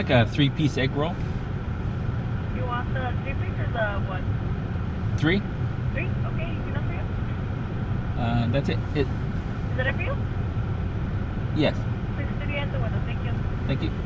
like a 3-piece egg roll. You want the 3-piece or the what? 3? 3? Okay, enough for you? That's it. Is that it for you? Yes. Please to the end the window. Thank you. Thank you.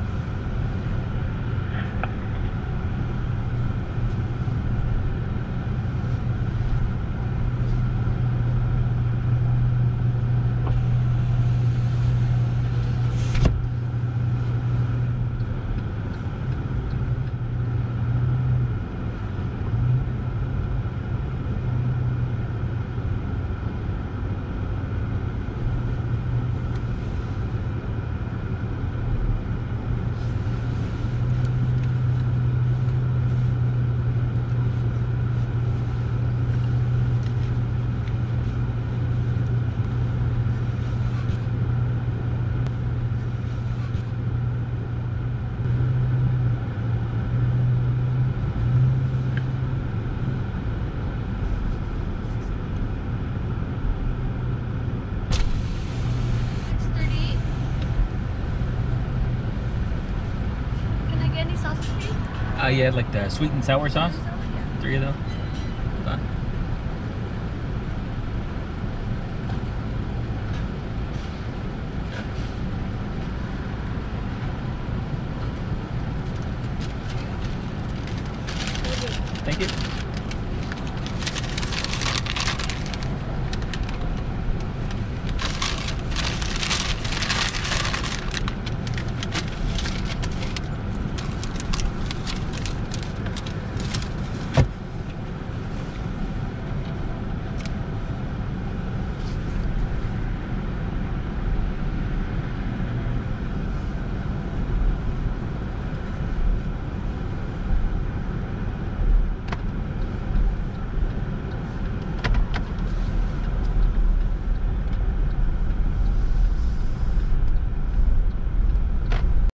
Yeah, like the sweet and sour sauce. 3 of those. Hold on. Thank you.